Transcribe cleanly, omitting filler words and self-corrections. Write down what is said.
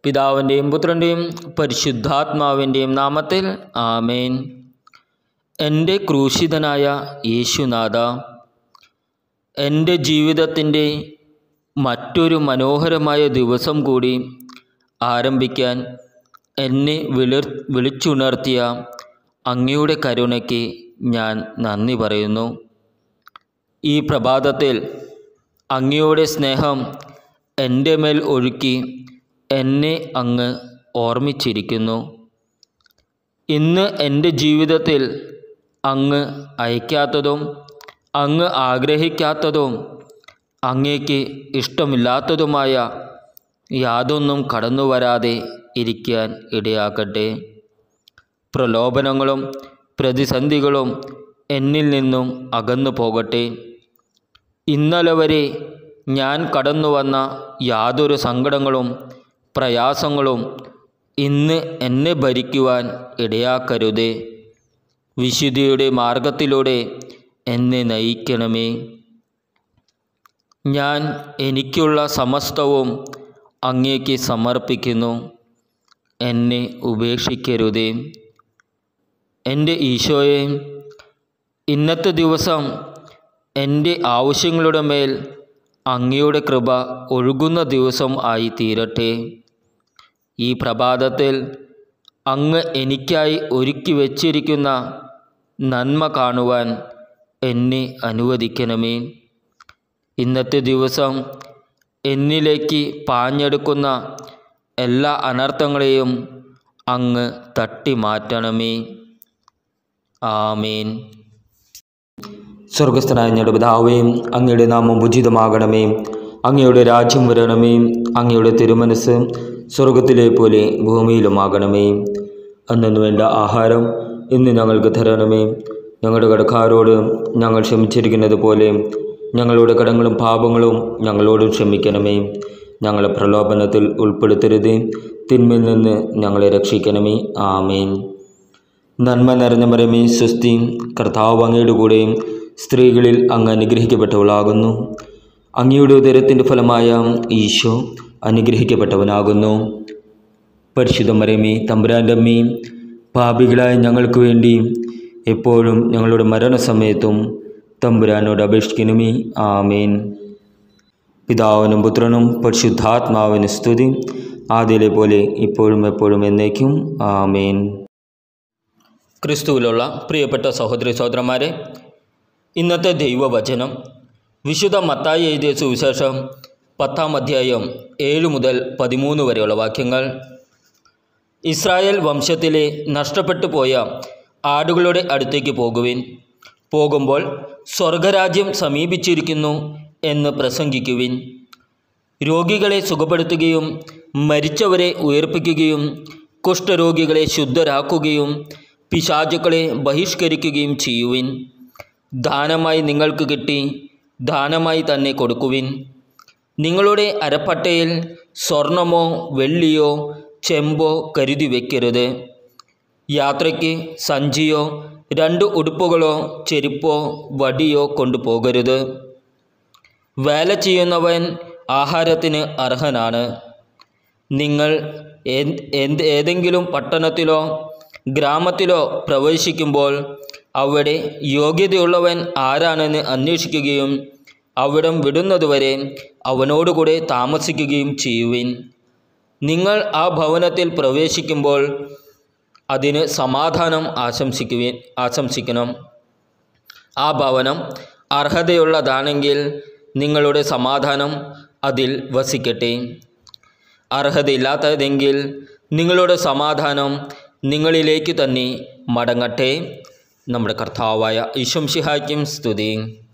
പിതാവിൻ്റെയും പുത്രൻ്റെയും പരിശുദ്ധാത്മാവിൻ്റെയും നാമത്തിൽ ആമേൻ. എൻ്റെ ക്രൂശിതനായ യേശുനാഥ, എൻ്റെ ജീവിതത്തിൻ്റെ മറ്റൊരു മനോഹരമായ ദിവസം കൂടി ആരംഭിക്കാൻ എന്നെ വിളിച്ചുണർത്തിയ അങ്ങയുടെ കരുണയ്ക്ക് ഞാൻ നന്ദി പറയുന്നു. ഈ പ്രഭാതത്തിൽ അങ്ങയുടെ സ്നേഹം എൻ്റെ മേൽ ഒഴുക്കി എന്നെ അങ്ങ് ഓർമ്മിച്ചിരിക്കുന്നു. ഇന്ന് എൻ്റെ ജീവിതത്തിൽ അങ്ങ് അയക്കാത്തതും അങ്ങ് ആഗ്രഹിക്കാത്തതും അങ്ങേക്ക് ഇഷ്ടമില്ലാത്തതുമായ യാതൊന്നും കടന്നു വരാതെ ഇരിക്കാൻ ഇടയാക്കട്ടെ. പ്രലോഭനങ്ങളും പ്രതിസന്ധികളും എന്നിൽ നിന്നും അകന്നു പോകട്ടെ. ഇന്നലെ വരെ ഞാൻ കടന്നു വന്ന യാതൊരു സങ്കടങ്ങളും പ്രയാസങ്ങളും ഇന്ന് എന്നെ ഭരിക്കുവാൻ ഇടയാക്കരുതേ. വിശുദ്ധിയുടെ മാർഗത്തിലൂടെ എന്നെ നയിക്കണമേ. ഞാൻ എനിക്കുള്ള സമസ്തവും അങ്ങേക്ക് സമർപ്പിക്കുന്നു. എന്നെ ഉപേക്ഷിക്കരുതേ. എൻ്റെ ഈശോയെ, ഇന്നത്തെ ദിവസം എൻ്റെ ആവശ്യങ്ങളുടെ മേൽ അങ്ങയുടെ കൃപ ഒഴുകുന്ന ദിവസം ആയി തീരട്ടെ. ഈ പ്രഭാതത്തിൽ അങ്ങ് എനിക്കായി ഒരുക്കി വച്ചിരിക്കുന്ന നന്മ കാണുവാൻ എന്നെ അനുവദിക്കണമേ. ഇന്നത്തെ ദിവസം എന്നിലേക്ക് പാഞ്ഞെടുക്കുന്ന എല്ലാ അനർത്ഥങ്ങളെയും അങ്ങ് തട്ടി മാറ്റണമേ. ആമേൻ. സ്വർഗസ്ഥനായ ഞങ്ങളുടെ പിതാവേ, അങ്ങയുടെ നാമം ഉചിതമാകണമേ. അങ്ങയുടെ രാജ്യം വരണമേ. അങ്ങയുടെ തിരുമനസ് സ്വർഗത്തിലെ പോലെ ഭൂമിയിലുമാകണമേ. അന്നു വേണ്ട ആഹാരം ഇന്ന് ഞങ്ങൾക്ക് തരണമേ. ഞങ്ങളുടെ കടക്കാരോട് ഞങ്ങൾ ക്ഷമിച്ചിരിക്കുന്നത് പോലെ ഞങ്ങളുടെ കടങ്ങളും പാപങ്ങളും ഞങ്ങളോടും ക്ഷമിക്കണമേ. ഞങ്ങളെ പ്രലോഭനത്തിൽ ഉൾപ്പെടുത്തരുതേ. തിന്മയിൽ നിന്ന് ഞങ്ങളെ രക്ഷിക്കണമേ. ആമേൻ. നന്മ നിറഞ്ഞ മറിയമേ, സ്വസ്തി, കർത്താവ് അങ്ങയുടെ കൂടെയും സ്ത്രീകളിൽ അങ്ങ് അനുഗ്രഹിക്കപ്പെട്ടവളാകുന്നു. അങ്ങയുടെ ഉദരത്തിൻ്റെ ഫലമായ ഈശോ അനുഗ്രഹിക്കപ്പെട്ടവനാകുന്നു. പരിശുദ്ധ മറിയമേ, തമ്പുരാൻ്റെ അമ്മേ, പാപികളായ ഞങ്ങൾക്ക് വേണ്ടി എപ്പോഴും ഞങ്ങളുടെ മരണസമയത്തും തമ്പുരാനോട് അപേക്ഷിക്കണമേ. ആമേൻ. പിതാവിനും പുത്രനും പരിശുദ്ധാത്മാവിന് സ്തുതി, ആദ്യയിലെ പോലെ ഇപ്പോഴും എപ്പോഴും എന്നേക്കും. ആമേൻ. ക്രിസ്തുവിലുള്ള പ്രിയപ്പെട്ട സഹോദരി സഹോദരന്മാരെ, ഇന്നത്തെ ദൈവവചനം വിശുദ്ധ മത്തായി എഴുതിയ സുവിശേഷം 10-ാം അധ്യായം 7 മുതൽ 13 വരെയുള്ള വാക്യങ്ങൾ. ഇസ്രായേൽ വംശത്തിലെ നഷ്ടപ്പെട്ടു പോയ ആടുകളുടെ അടുത്തേക്ക് പോകുവിൻ. പോകുമ്പോൾ സ്വർഗരാജ്യം സമീപിച്ചിരിക്കുന്നു എന്ന് പ്രസംഗിക്കുവിൻ. രോഗികളെ സുഖപ്പെടുത്തുകയും മരിച്ചവരെ ഉയർപ്പിക്കുകയും കുഷ്ഠരോഗികളെ ശുദ്ധരാക്കുകയും പിശാചുക്കളെ ബഹിഷ്കരിക്കുകയും ചെയ്യുവിൻ. ദാനമായി നിങ്ങൾക്ക് കിട്ടി ദാനമായി തന്നെ കൊടുക്കുവിൻ. നിങ്ങളുടെ അരപ്പട്ടയിൽ സ്വർണമോ വെള്ളിയോ ചെമ്പോ കരുതി വയ്ക്കരുത്. യാത്രയ്ക്ക് സഞ്ചിയോ 2 ഉടുപ്പുകളോ ചെരുപ്പോ വടിയോ കൊണ്ടുപോകരുത്. വേല ചെയ്യുന്നവൻ ആഹാരത്തിന് അർഹനാണ്. നിങ്ങൾ ഏതെങ്കിലും പട്ടണത്തിലോ ഗ്രാമത്തിലോ പ്രവേശിക്കുമ്പോൾ അവിടെ യോഗ്യതയുള്ളവൻ ആരാണെന്ന് അന്വേഷിക്കുകയും അവിടം വിടുന്നതുവരെ അവനോടുകൂടെ താമസിക്കുകയും ചെയ്യുവിൻ. നിങ്ങൾ ആ ഭവനത്തിൽ പ്രവേശിക്കുമ്പോൾ അതിന് സമാധാനം ആശംസിക്കണം. ആ ഭവനം അർഹതയുള്ളതാണെങ്കിൽ നിങ്ങളുടെ സമാധാനം അതിൽ വസിക്കട്ടെ. അർഹതയില്ലാത്തതെങ്കിൽ നിങ്ങളുടെ സമാധാനം നിങ്ങളിലേക്ക് തന്നെ മടങ്ങട്ടെ. നമ്മുടെ കർത്താവായ ഈശോ മിശിഹായ്ക്കും സ്തുതി.